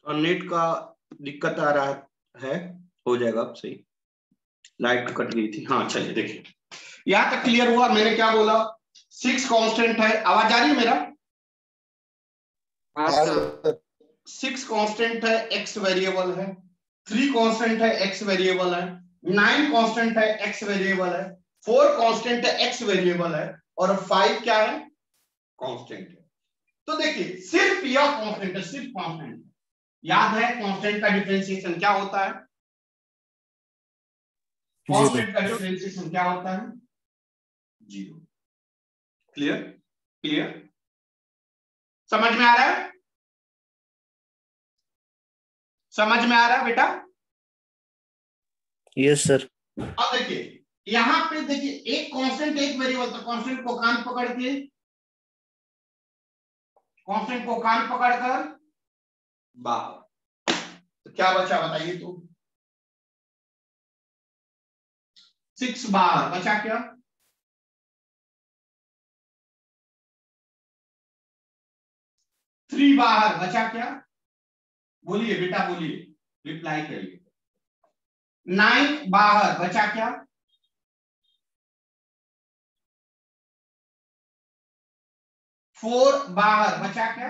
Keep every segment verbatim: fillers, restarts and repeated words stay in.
और नेट का दिक्कत आ रहा है, हो जाएगा अब सही। लाइट कट गई थी। हाँ चलिए देखिए, यहां तक क्लियर हुआ। मैंने क्या बोला, सिक्स कांस्टेंट है। आवाज आ रही है मेरा? सिक्स कांस्टेंट है, एक्स वेरिएबल है। थ्री कांस्टेंट है, एक्स वेरिएबल है। नाइन कांस्टेंट है, एक्स वेरिएबल है। फोर कांस्टेंट है, एक्स वेरिएबल है। और फाइव क्या है, कांस्टेंट है। तो देखिए सिर्फ यह कांस्टेंट है, सिर्फ कांस्टेंट। याद है कांस्टेंट का डिफरेंशिएशन क्या होता है? कांस्टेंट का डिफरेंशिएशन क्या होता है? जीरो। क्लियर? क्लियर? समझ में आ रहा है? समझ में आ रहा है बेटा? Yes sir. अब देखिए यहां पे देखिए, एक कांस्टेंट एक वेरिएबल, तो कांस्टेंट को कान पकड़ के, कांस्टेंट को कान पकड़कर बाहर, तो क्या बचा बताइए? तो सिक्स बार बचा क्या? थ्री बाहर बचा क्या? बोलिए बेटा बोलिए, रिप्लाई करिए। नाइन बाहर बचा क्या? फोर बाहर बचा क्या?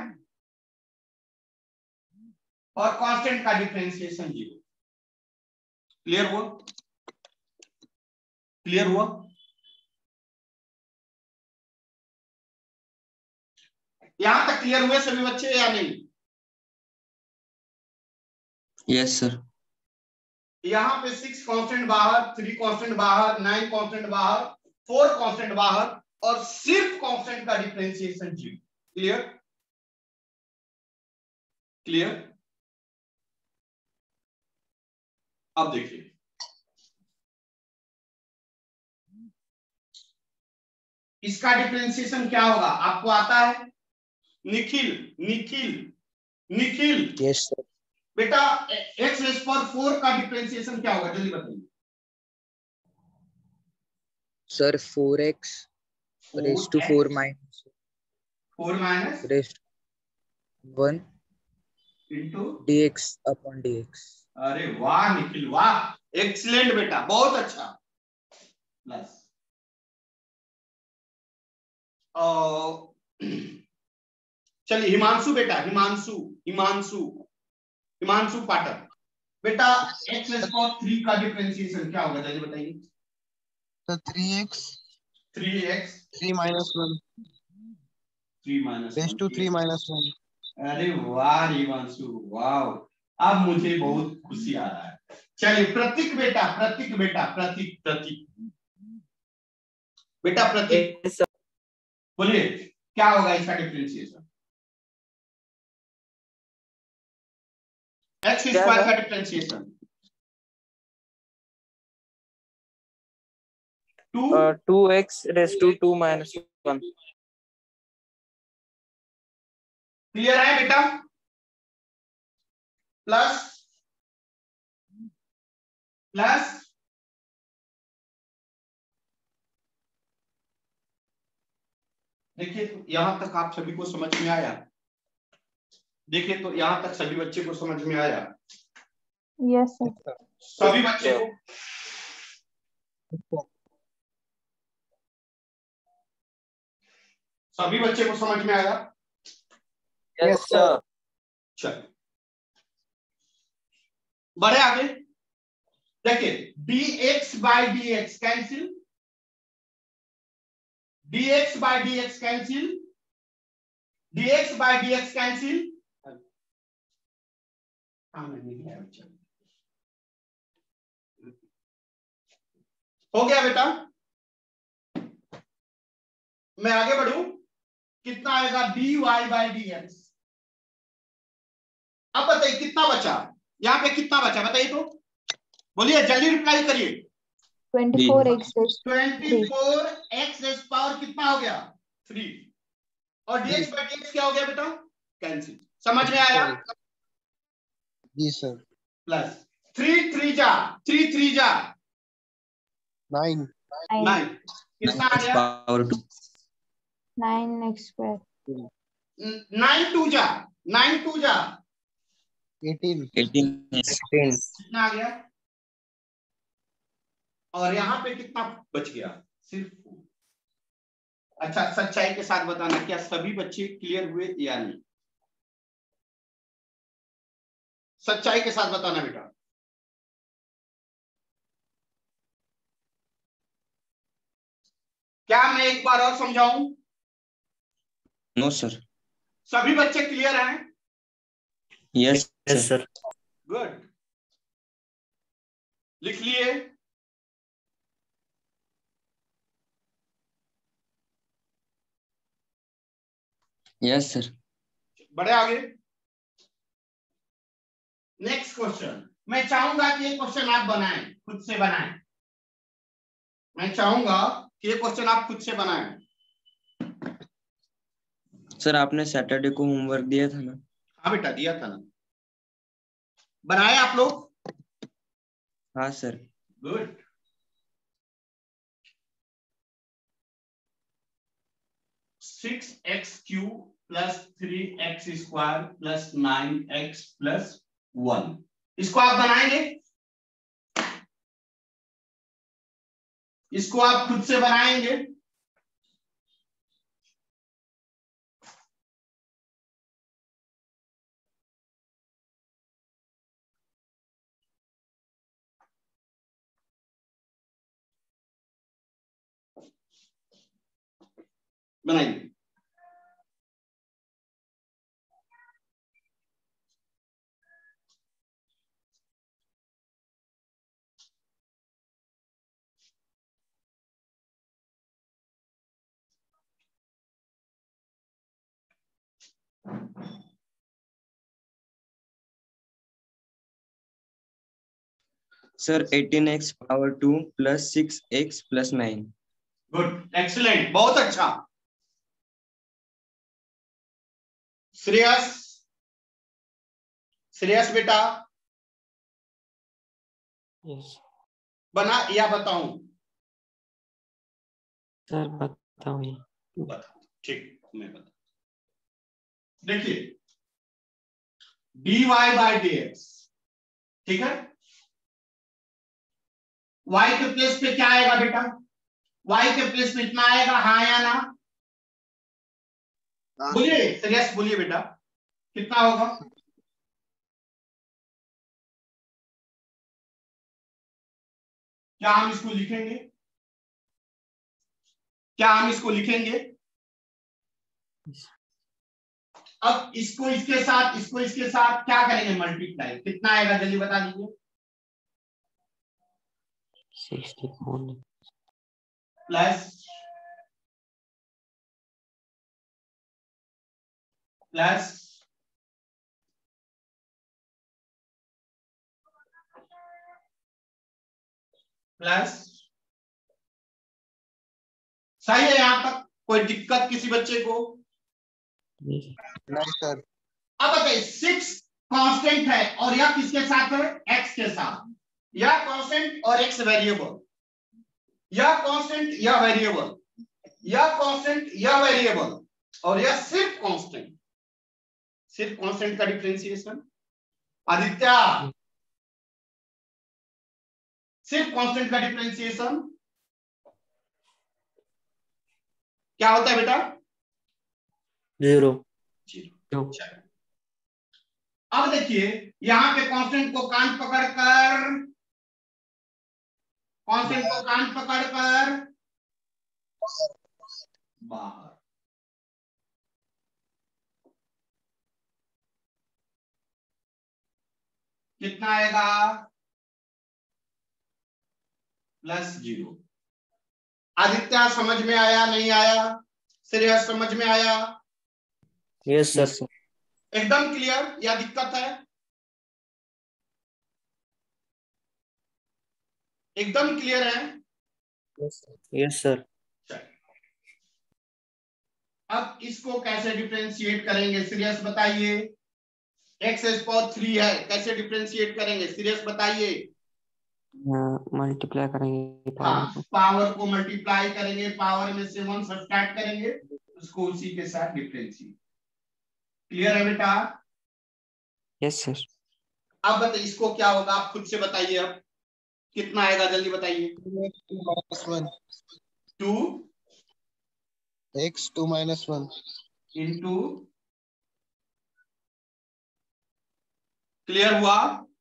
और कांस्टेंट का डिफरेंशिएशन जीरो। क्लियर हुआ? क्लियर हुआ? यहां तक क्लियर हुए सभी बच्चे या नहीं? Yes sir. यहां पे सिक्स कांस्टेंट बाहर, थ्री कांस्टेंट बाहर, नाइन कांस्टेंट बाहर, फोर कांस्टेंट बाहर, और सिर्फ कांस्टेंट का डिफरेंशिएशन जीरो। क्लियर? क्लियर? अब देखिए, इसका डिफरेंशिएशन क्या होगा आपको आता है? निखिल, निखिल, निखिल। Yes sir. बेटा एक्स रेस पर फोर का डिफरेंशिएशन क्या होगा, जल्दी बताइए। Sir four x raise to four minus four minus raise one into dx upon dx। अरे वाह निखिल वाह, एक्सीलेंट बेटा, बहुत अच्छा। प्लस चलिए हिमांशु बेटा, हिमांशु, हिमांशु, हिमांशु पाठक बेटा, एक्स रेस पर थ्री का डिफरेंशिएशन क्या होगा, जल्दी बताइए। तो three x three x three minus one three minus raise to three minus one. अरे वाह हिमांशु वाह, अब मुझे बहुत खुशी आ रहा है। चलिए प्रतीक बेटा, प्रतीक बेटा, प्रतीक, प्रतीक बेटा, प्रतीक बोलिए क्या होगा इसका डिफरेंशिएशन? एक्स स्क्वायर का differentiation two two x raise to two minus one. Clear है बेटा? प्लस प्लस देखिए तो यहां तक आप सभी को समझ में आया? देखिए तो यहां तक सभी बच्चे को समझ में आया? Yes sir. सभी बच्चे को? सभी बच्चे को समझ में आया? Yes sir. चल बढ़े आगे। देखिए dx by dx cancel, dx by dx cancel, dx by dx cancel. हो गया बेटा? मैं आगे बढ़ू, कितना आएगा dy बाय dx। अब बताइए कितना बचा, यहां पे कितना बचा बताइए तो, बोलिए जल्दी रिप्लाई करिए। Twenty four x twenty four x raise power कितना हो गया, थ्री। और dx बाय dx क्या हो गया बेटा, कैंसिल। समझ में आया? जी सर। प्लस थ्री थ्री जा, थ्री थ्री जा नाइन, नाइन, कितना आ गया? Power two nine x square. Nine two जा, नाइन टू जा एटीन एटीन Sixteen. कितना आ गया? और यहाँ पे कितना बच गया? सिर्फ four। अच्छा, सच्चाई के साथ बताना, क्या सभी बच्चे क्लियर हुए या नहीं? सच्चाई के साथ बताना बेटा। क्या मैं एक बार और समझाऊं? No sir. सभी बच्चे क्लियर हैं? Yes Yes, sir. sir. Good, लिख लिए? यस सर। बड़े आगे। नेक्स्ट क्वेश्चन, मैं चाहूंगा कि ये क्वेश्चन आप बनाएं, खुद से बनाएं। मैं चाहूंगा कि ये क्वेश्चन आप खुद से बनाएं। सर आपने सैटरडे को होमवर्क दिया था ना? हाँ बेटा, दिया था ना। बनाए आप लोग? हाँ sir. Good. Six x cube plus three x square plus nine x plus one, इसको आप बनाएंगे? इसको आप खुद से बनाएंगे? बनाइए। Sir eighteen x power two plus six x plus nine. Good, excellent, बहुत अच्छा। श्रेयस, श्रेयस बेटा यस बना या बताऊं? सर बताओ ये। बता, ठीक, मैं बता। देखिए, D Y by D X, ठीक है? y के प्लेस पे क्या आएगा बेटा? y के प्लेस पे इतना आएगा, हाँ या ना? बोलिए श्रेयस, बोलिए बेटा, कितना होगा? क्या हम इसको लिखेंगे? क्या हम इसको लिखेंगे? अब इसको इसके साथ, इसको इसके साथ क्या करेंगे? मल्टीप्लाई। कितना आएगा जल्दी बता दीजिए। Sixty four plus plus plus सही है यहां तक? कोई दिक्कत किसी बच्चे को? नहीं सर। अब बताइए, सिक्स कांस्टेंट है और यह किसके साथ है? एक्स के साथ। यह कांस्टेंट और एक्स वेरिएबल, यह कांस्टेंट यह वेरिएबल, यह कांस्टेंट यह वेरिएबल, और यह सिर्फ कांस्टेंट। सिर्फ कांस्टेंट का डिफरेंशिएशन। आदित्य, सिर्फ कांस्टेंट का डिफरेंशिएशन क्या होता है बेटा? Zero. जीरो। अब देखिए, यहां पे कांस्टेंट को कान पकड़कर, कांस्टेंट को कान पकड़कर बाहर। कितना आएगा? Plus zero. आदित्य समझ में आया नहीं आया? श्रेयस समझ में आया? Yes, sir. एकदम क्लियर या दिक्कत है? एकदम क्लियर है? Yes, sir. अब इसको कैसे डिफरेंशिएट करेंगे? सीरियस बताइए। एक्स पावर थ्री है, कैसे डिफरेंशिएट करेंगे? सीरियस बताइए। मल्टीप्लाई करेंगे पावर हाँ, को। पावर को मल्टीप्लाई करेंगे, पावर में से वन सब्ट्रैक्ट करेंगे, उसको उसी के साथ डिफरेंशिएट। क्लियर है बेटा? Yes sir. अब बताइए इसको क्या होगा, आप खुद से बताइए, अब कितना आएगा जल्दी बताइए। Two minus one two x two minus one into, clear हुआ,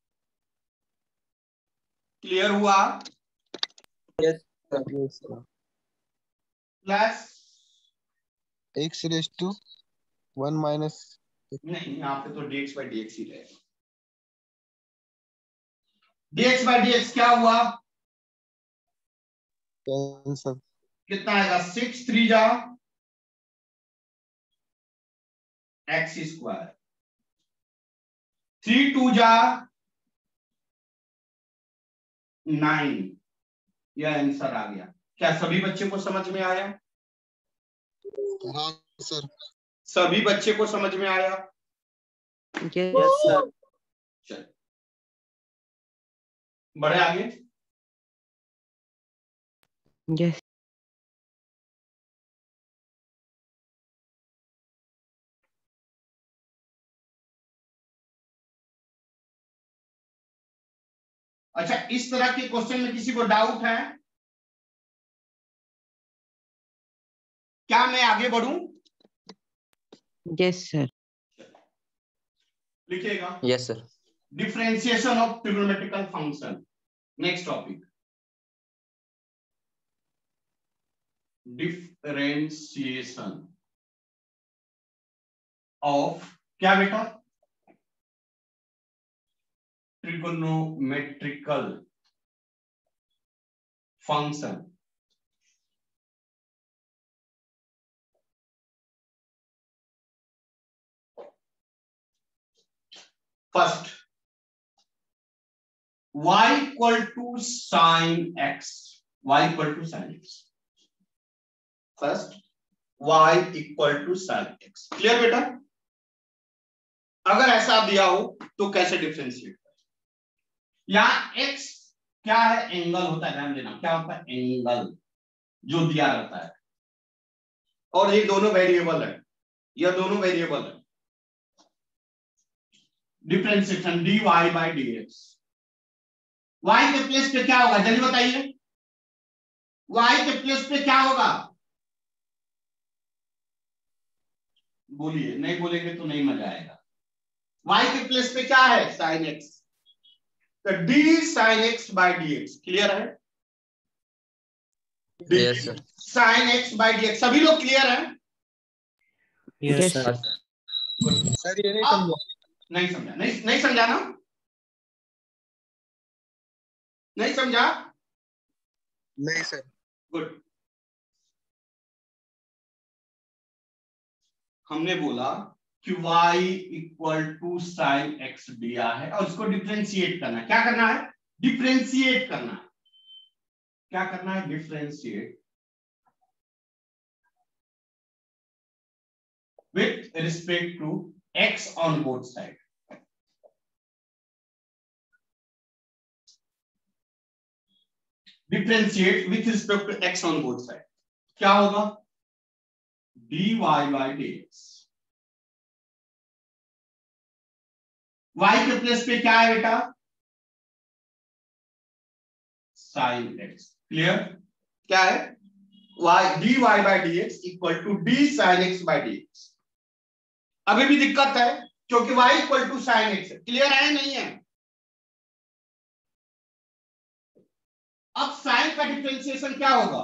क्लियर हुआ, Yes, sir. Yes, sir. Plus, x raise to one minus नहीं यहाँ पे तो dx बाई dx ही रहेगा। dx बाई dx क्या हुआ, कैंसल कितना आएगा, सिक्स थ्री जा एक्स स्क्वायर, थ्री टू जा नाइन, यह आंसर आ गया। क्या सभी बच्चे को समझ में आया, हाँ सर सभी बच्चे को समझ में आया। Yes, Yes, sir. चल बढ़े आगे। yes, अच्छा, इस तरह के क्वेश्चन में किसी को डाउट है क्या, मैं आगे बढ़ूं, yes, sir. लिखिएगा। Yes, sir. Differentiation of trigonometrical function, next topic, differentiation of क्या बेटा, trigonometrical function. First, y equal to sine x, y equal to sine x, first y equal to sine x, clear बेटा। अगर ऐसा दिया हो तो कैसे डिफरेंशिएट करें, यहां x क्या है, एंगल होता है, ध्यान देना, क्या होता है, एंगल जो दिया रहता है, और ये दोनों वेरिएबल है, यह दोनों वेरिएबल है। Differentiation dy by dx, y के प्लेस पे क्या होगा जल्दी बताइए, y के प्लेस पे क्या होगा, बोलिए, नहीं बोलेंगे तो नहीं मजा आएगा। y के प्लेस पे क्या है, साइन x, तो d sine x by dx, clear है, Yes, sir. Sine x by dx, सभी लोग क्लियर हैं। Yes, Yes, sir. sir. Sir ये नहीं अब- समझा नहीं समझा, नहीं नहीं समझा ना, नहीं समझा, नहीं सर गुड। हमने बोला कि y equal to sine x दिया है और इसको डिफरेंशिएट करना है, क्या करना है, डिफरेंशिएट करना है, क्या करना है, differentiate with respect to x on both side. Differentiate with respect to x on both side, क्या होगा, dy बाई dx, y के प्लेस पे क्या है बेटा, साइन x, क्लियर, क्या है, y dy by dx equal to d sine x by dx। अभी भी दिक्कत है क्योंकि y equal to sine x, clear है नहीं है। अब साइन का डिफरेंशिएशन क्या होगा,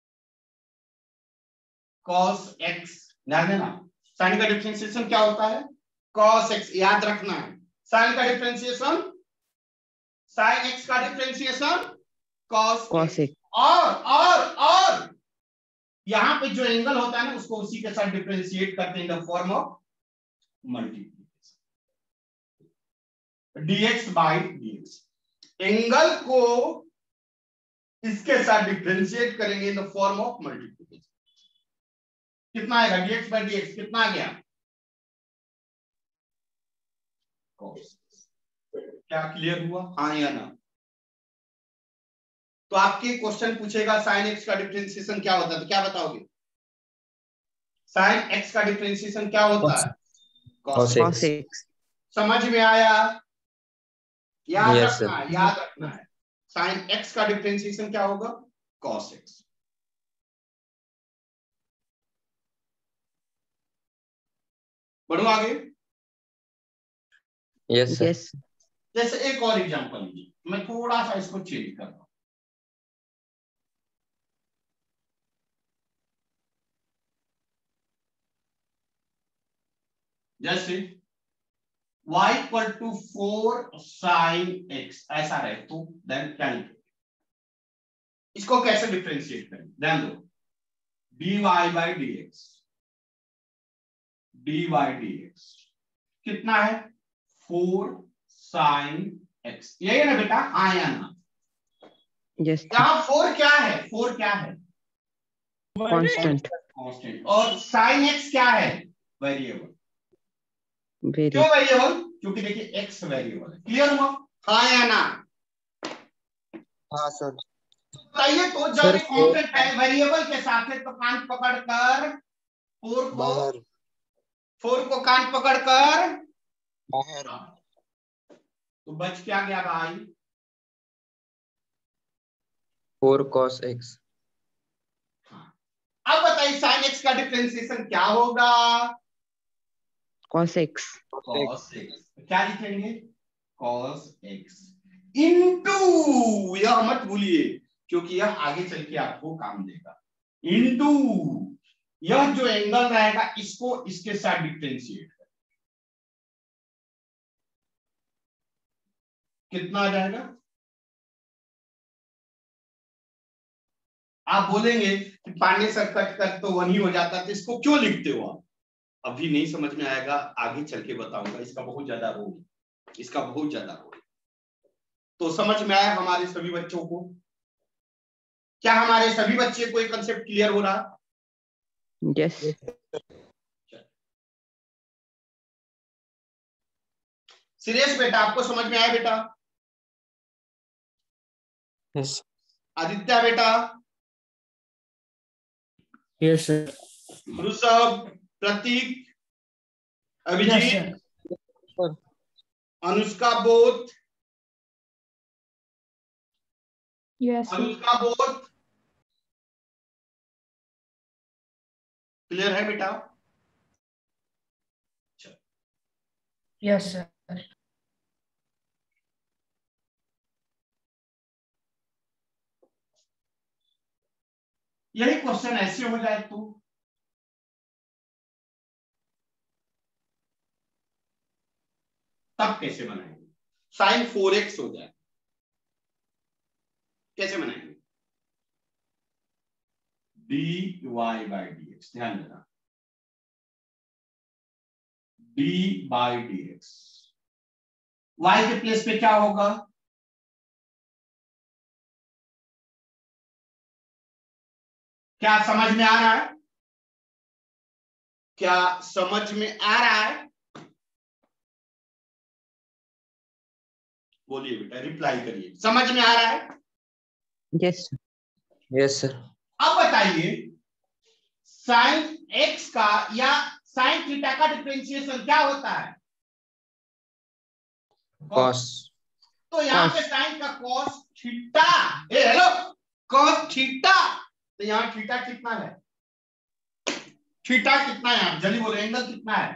cos x, ध्यान देना, साइन का डिफरेंशिएशन क्या होता है, cos x, याद रखना है, साइन का डिफरेंशिएशन, साइन x का differentiation cos Cos x, x. और और और यहां पे जो एंगल होता है ना उसको उसी के साथ डिफरेंशिएट करते हैं in the form of multiplication, dx by dx, angle को इसके साथ डिफरेंशिएट करेंगे in the form of multiplication. कितना आएगा, dx बाई dx कितना आ गया, cos, क्या क्लियर हुआ, हाँ या ना। तो आपके क्वेश्चन पूछेगा साइन एक्स का डिफरेंशिएशन क्या होता है, तो क्या बताओगे, साइन एक्स का डिफरेंशिएशन क्या होता है, cos Cos x. समझ में आया, याद Yes, रखना है, याद रखना है। साइन एक्स का डिफरेंशिएशन क्या होगा? Cos x. बढ़ो आगे। Yes, sir. Yes. जैसे एक और एग्जांपल लीजिए, मैं थोड़ा सा इसको चेंज कर रहा हूं। जैसे y equal to four sine x ऐसा रहे तो देन कैलकुलेट, इसको कैसे डिफरेंशिएट करें? ध्यान दो, dy by D X, dy dx कितना है? फोर साइन एक्स, यही है ना बेटा? हाँ या ना? Yes, यहाँ फोर क्या है? फोर क्या है? constant. कांस्टेंट। और साइन एक्स क्या है? वेरिएबल। Very. क्यों वेरिएबल? क्योंकि देखिए x वेरिएबल है। क्लियर हुआ? हाँ या ना? हाँ सर। बताइए तो, जब Sir, एक कांस्टेंट है वेरिएबल के साथ है तो कान पकड़कर फोर को बाहर फोर को कान पकड़कर बाहर तो बच क्या गया भाई? four cos x. अब बताइए साइन एक्स का डिफरेंशिएशन क्या होगा? Cos x. cos x। क्या लिखेंगे? cos x इनटू, यह मत भूलिए क्योंकि यह आगे चल के आपको काम देगा। इनटू यह जो एंगल रहेगा इसको इसके साथ डिफरेंशिएट कर, कितना आ जाएगा? आप बोलेंगे कि पांडे सर कट कर तो वन ही हो जाता, तो इसको क्यों लिखते हो आप? अभी नहीं समझ में आएगा, आगे चल के बताऊंगा। इसका बहुत ज्यादा रोल, इसका बहुत ज्यादा रोल। तो समझ में आया हमारे सभी बच्चों को? क्या हमारे सभी बच्चे को ये कंसेप्ट क्लियर हो रहा? Yes. सीरियस बेटा, आपको समझ में आया बेटा? Yes. आदित्य बेटा, Yes, sir. Rishabh, Prateek, Abhijeet, sir. Anushka Bodh, Yes, sir. Anushka बोध, क्लियर है बेटा? Yes, sir. यही क्वेश्चन ऐसे हो जाए तो तब कैसे बनाएंगे? साइन फोर एक्स हो जाए कैसे बनाएंगे? D Y by D X, ध्यान देना, D by D X, Y के प्लेस पे क्या होगा? क्या समझ में आ रहा है? क्या समझ में आ रहा है? बोलिए बेटा, रिप्लाई करिए, समझ में आ रहा है? Yes. Yes, sir. अब बताइए साइन एक्स का या साइन थीटा का डिफरेंशिएशन क्या होता है? Cos. तो यहाँ Cos. पे साइन का cos थीटा, ए हेलो, cos थीटा, तो यहाँ थीटा कितना है? थीटा कितना है? आप जल्दी बोलो, एंगल कितना है?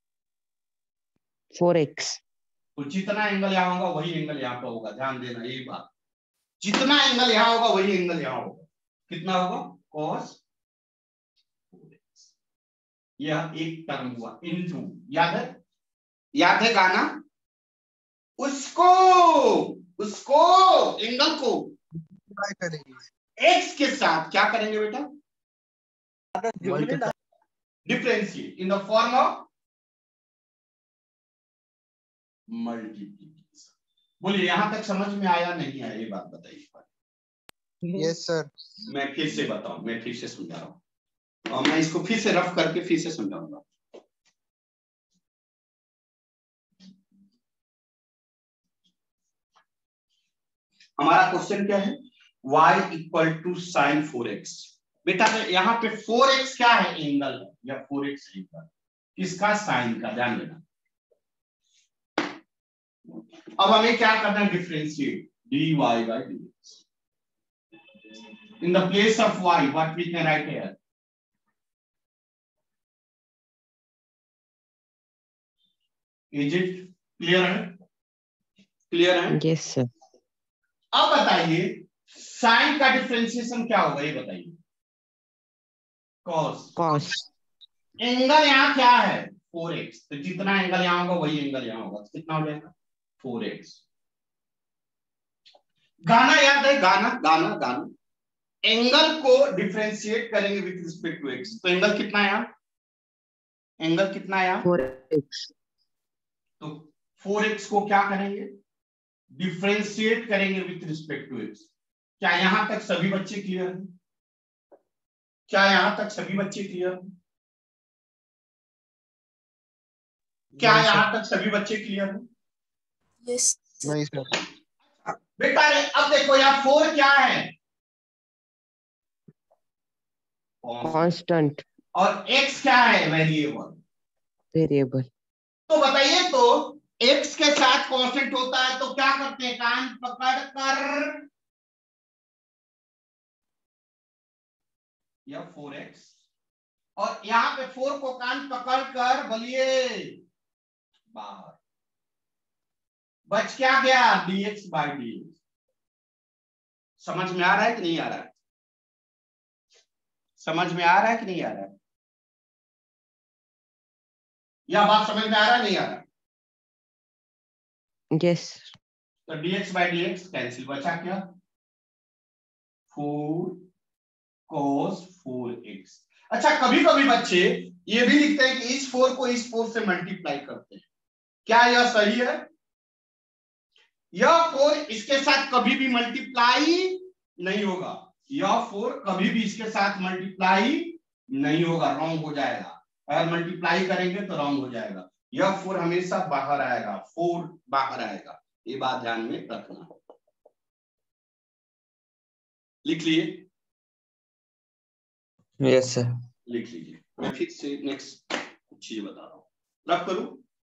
four x. तो जितना एंगल यहाँ होगा वही एंगल यहाँ पे होगा, ध्यान देना ये बात। जितना एंगल यहाँ होगा वही एंगल यहाँ होगा। कितना होगा? cos यह एक टर्म हुआ इनटू, याद है? याद है गाना? उसको उसको एंगल को ट्राई करेंगे एक्स के साथ क्या करेंगे बेटा? Multiply differentiate in the form of multiplication. बोलिए यहां तक समझ में आया नहीं आया? ये बात बताइए। Yes sir. मैं फिर से बताऊं, मैं फिर से समझा रहा हूं और मैं इसको फिर से रफ करके फिर से समझाऊंगा। हमारा क्वेश्चन क्या है? y equal to sine four x. बेटा यहाँ पे फोर एक्स क्या है? एंगल है, या फोर एक्स एंगल किसका? साइन का। ध्यान देना, अब हमें क्या करना है, differentiate d Y by D x in the place of y what we can write here, is it clear है? क्लियर है? Yes, sir. अब बताइए साइन का डिफरेंशिएशन क्या होगा, ये बताइए। Cos Cos. एंगल यहाँ क्या है, फोर एक्स, तो जितना एंगल यहाँ होगा वही एंगल यहाँ होगा, तो कितना हो जाएगा, फोर एक्स। गाना याद है, गाना गाना गाना एंगल को डिफरेंशिएट करेंगे विथ रिस्पेक्ट टू एक्स, तो एंगल कितना है यहाँ, एंगल कितना है यहाँ, four x. तो फोर एक्स को क्या करेंगे, डिफरेंशिएट करेंगे विथ रिस्पेक्ट टू एक्स। क्या यहां तक सभी बच्चे क्लियर हैं? क्या यहां तक सभी बच्चे क्लियर हैं? क्या नहीं, यहां तक सभी बच्चे क्लियर हैं? Yes. नहीं सर। बेटा अब देखो यहाँ फोर क्या है, Constant. और एक्स क्या है, वेरिएबल। Variable. तो बताइए, तो एक्स के साथ कांस्टेंट होता है तो क्या करते हैं, कान पकड़ कर या फोर एक्स, और यहां पे फोर को कान पकड़ कर बोलिए बाहर, बच क्या गया, dx बाई डी एक्स। समझ में आ रहा है कि नहीं आ रहा है? समझ में आ रहा है कि नहीं आ रहा है? या बात समझ में आ रहा है नहीं आ रहा है? Yes. तो dx by D x cancel, बचा क्या, फोर cos फोर एक्स। अच्छा कभी कभी बच्चे ये भी लिखते हैं कि इस फोर को इस फोर से मल्टीप्लाई करते हैं, क्या यह सही है? यह फोर इसके साथ कभी भी मल्टीप्लाई नहीं होगा, यह फोर कभी भी इसके साथ मल्टीप्लाई नहीं होगा, रॉन्ग हो जाएगा। अगर मल्टीप्लाई करेंगे तो रॉन्ग हो जाएगा, यह फोर हमेशा बाहर आएगा, फोर बाहर आएगा, ये बात ध्यान में रखना। लिख लिए? Yes, sir. लिख लीजिए। मैं फिर से नेक्स्ट चीज बता रहा हूं, रब करूं।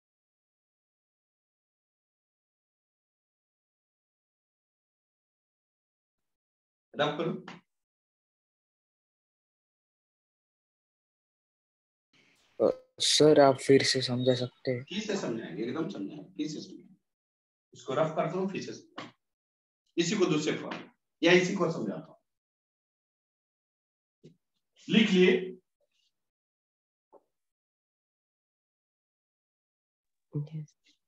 रब करूं Uh, सर आप फिर से समझा सकते हैं? फिर से समझाएंगे, एकदम समझाएंगे, फिर से समझाएंगे। इसको रफ करता हूं, फिर से समझाएंगे। इसी को दूसरे फॉर्म या इसी को समझाता हूं। लिख लिए? Yes.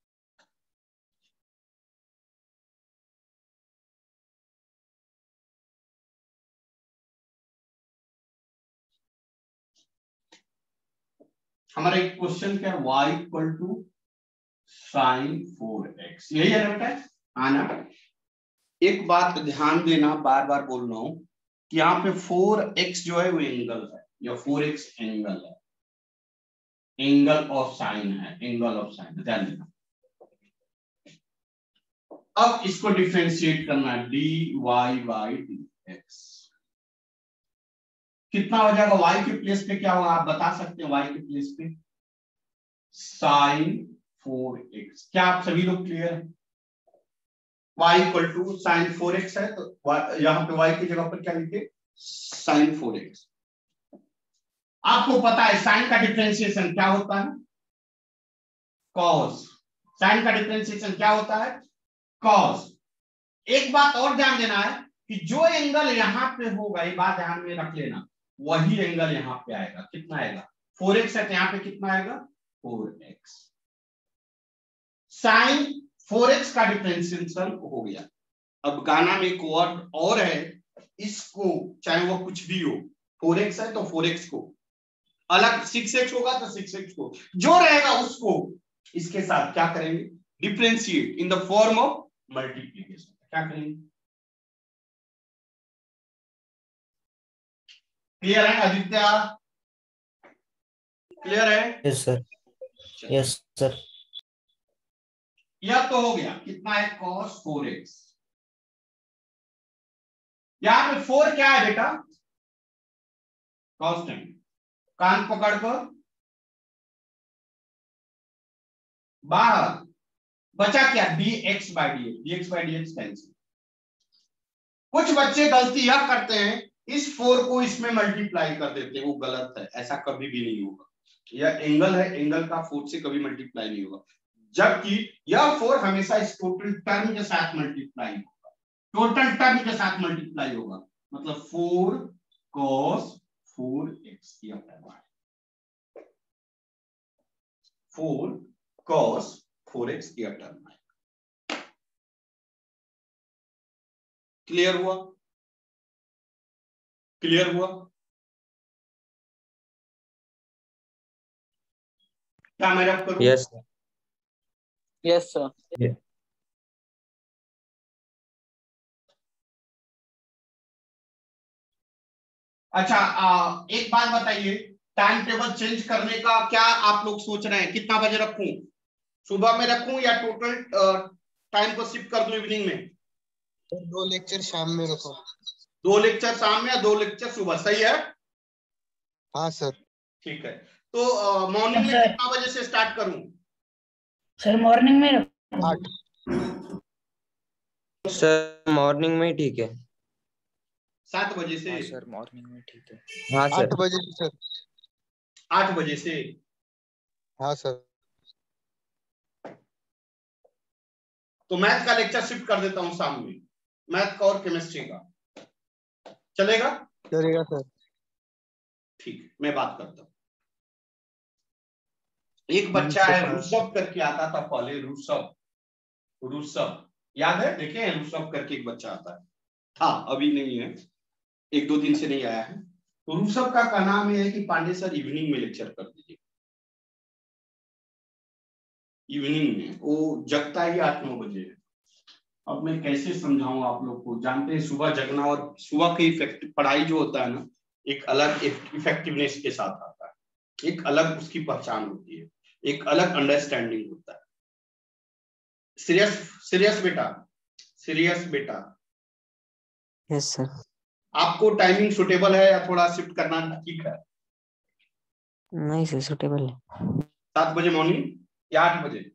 हमारा एक क्वेश्चन क्या है, y equal to sine four x, यही है ना बेटा? आना एक बात ध्यान देना, बार बार बोल रहा हूं कि यहाँ पे फोर एक्स जो है वो एंगल है, या फोर एक्स एंगल है, एंगल ऑफ साइन है, एंगल ऑफ साइन, ध्यान देना। अब इसको डिफरेंशिएट करना है, d Y by D x. कितना हो जाएगा, y के प्लेस पे क्या होगा आप बता सकते हैं, y के प्लेस पे साइन फोर एक्स। क्या आप सभी लोग क्लियर है? y equal to sine four x है, तो यहां पे y की जगह पर क्या लिखे, साइन फोर एक्स। आपको पता है साइन का डिफरेंशिएशन क्या होता है, कॉस। साइन का डिफरेंशिएशन क्या होता है, कॉस। एक बात और ध्यान देना है कि जो एंगल यहां पे होगा, ये बात ध्यान में रख लेना, वही एंगल यहां पे आएगा। कितना आएगा, फोर एक्स है तो यहां पे कितना आएगा, four x. Sine four x का डिफरेंशिएशन हो गया। अब गाना में एक वर्ड और है, इसको चाहे वो कुछ भी हो, फोर एक्स है तो फोर एक्स को अलग, सिक्स एक्स होगा तो सिक्स एक्स को जो रहेगा उसको इसके साथ क्या करेंगे, differentiate in the form of multiplication. क्या करेंगे, क्लियर है आदित्य? क्लियर है? Yes, sir. Yes, sir. यह तो हो गया, कितना है, cos फोर एक्स। यहां पे फोर क्या है बेटा, कांस्टेंट। कान पकड़ कर बाहर, बचा क्या, d x by D x, d x by D x cancel. कुछ बच्चे गलती यह करते हैं, इस फोर को इसमें मल्टीप्लाई कर देते हैं, वो गलत है, ऐसा कभी भी नहीं होगा। यह एंगल है, एंगल का फोर से कभी मल्टीप्लाई नहीं होगा, जबकि यह फोर हमेशा इस टोटल टर्म के साथ मल्टीप्लाई होगा, टोटल टर्म के साथ मल्टीप्लाई होगा, मतलब फोर कॉस फोर एक्स किया term, four cos four x किया टर्म है। क्लियर हुआ, क्लियर हुआ? क्या मैं रब करूं? Yes yes sir. अच्छा, आ, एक बात बताइए, टाइम टेबल चेंज करने का क्या आप लोग सोच रहे हैं, कितना बजे रखूं, सुबह में रखूं या टोटल टाइम को शिफ्ट कर दूं इवनिंग में? सर दो लेक्चर शाम में रखो। दो लेक्चर शाम में या दो लेक्चर सुबह, सही है? हाँ सर। ठीक है, तो मॉर्निंग में कितना बजे से स्टार्ट करूं? सर मॉर्निंग में आठ। सर मॉर्निंग में ठीक है। सात बजे से? हाँ सर मॉर्निंग में ठीक है। हाँ आठ सर। बजे से सर। आठ बजे से? हाँ सर। तो मैथ का लेक्चर शिफ्ट कर देता हूं शाम में, मैथ का और केमिस्ट्री का, चलेगा? चलेगा सर। ठीक है, मैं बात करता हूं। एक बच्चा है ऋषभ करके आता था पहले, ऋषभ, ऋषभ याद है, देखे ऋषभ करके एक बच्चा आता है, था, अभी नहीं है, एक दो दिन से नहीं आया है। तो ऋषभ का कहना में है कि पांडे सर इवनिंग में लेक्चर कर दीजिए, इवनिंग में, वो जगता ही आठ नौ बजे है। अब मैं कैसे समझाऊं आप लोग को, जानते हैं सुबह जगना और सुबह की इफेक्टिव पढ़ाई जो होता है ना, एक अलग इफेक्टिवनेस के साथ आता है, एक अलग उसकी पहचान होती है, एक अलग अंडरस्टैंडिंग होता है। सीरियस सीरियस बेटा, सीरियस बेटा। Yes sir. आपको टाइमिंग सुटेबल है या थोड़ा शिफ्ट करना ठीक है? नहीं सर सुटेबल है। सात बजे मॉर्निंग या आठ बजे?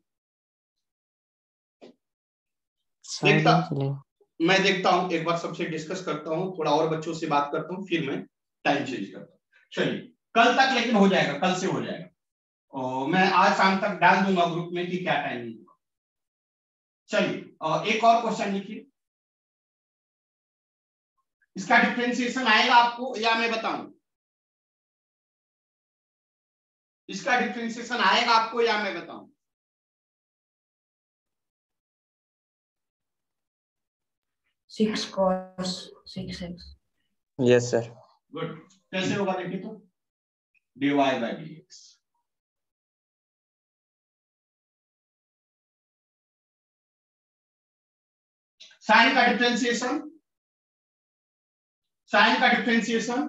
देखता, चलेगा। मैं मैं देखता हूं, एक बार सबसे डिस्कस करता हूं, थोड़ा और बच्चों से बात करता हूं, फिर मैं टाइम चेंज करता हूं। चलिए, कल तक लेकिन हो जाएगा, कल से हो जाएगा, और मैं आज शाम तक डाल दूंगा ग्रुप में कि क्या टाइमिंग होगा। चलिए, एक और क्वेश्चन लिखिए, इसका डिफरेंशिएशन आएगा आपको या मैं बताऊं? इसका डिफरेंशिएशन आएगा आपको या मैं बताऊं? Six cos six x. Yes sir. Good, कैसे होगा देखिए तो, d Y by D x. Sine का डिफरेंशिएशन, साइन का डिफरेंशिएशन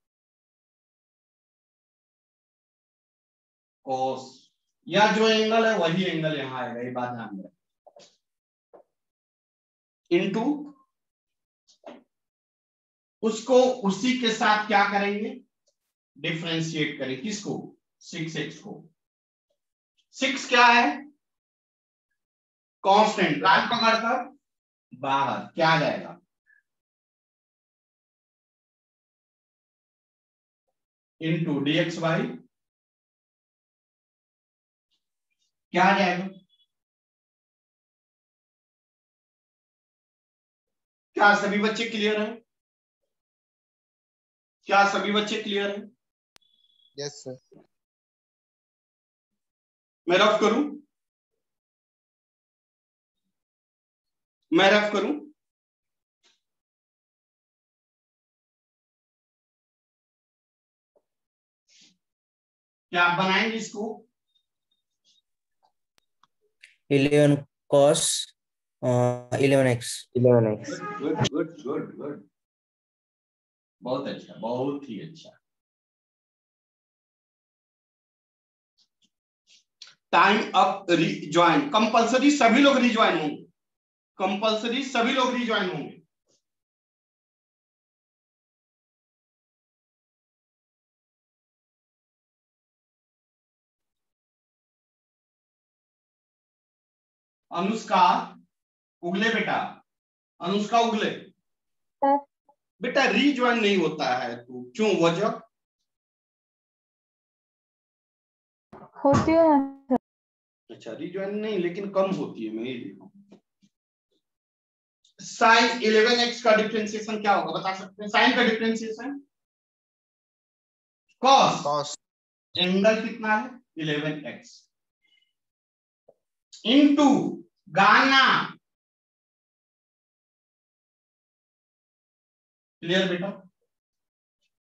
कोस, या जो एंगल है वही एंगल यहां आएगा, ये बात ध्यान में, इनटू उसको उसी के साथ क्या करेंगे, डिफरेंशिएट करें, किसको, सिक्स एक्स को। सिक्स क्या है, कांस्टेंट, लाइन पकड़कर बाहर क्या आ जाएगा, इनटू डी एक्स बाई, क्या आ जाएगा, क्या सभी बच्चे क्लियर हैं? क्या सभी बच्चे क्लियर हैं? Yes sir. मैं रफ करूं, मैं रफ करूं, क्या आप बनाएंगे इसको? Eleven cos eleven x. Eleven x. Good good good good, बहुत अच्छा, बहुत ही अच्छा। टाइम अप रिज्वाइन, कंपलसरी सभी लोग रिज्वाइन होंगे, कंपलसरी सभी लोग रिज्वाइन होंगे। अनुष्का उगले बेटा, अनुष्का उगले सर। बेटा रीज्वाइन नहीं होता है तू, क्यों, वजह? होती है। अच्छा रीज्वाइन नहीं, लेकिन कम होती है, मैं ये देखा। साइन इलेवन एक्स का डिफरेंशिएशन क्या होगा बता सकते हैं? साइन का डिफरेंशिएशन कॉस, कॉस एंगल कितना है इलेवन एक्स इनटू गाना। क्लियर बेटा?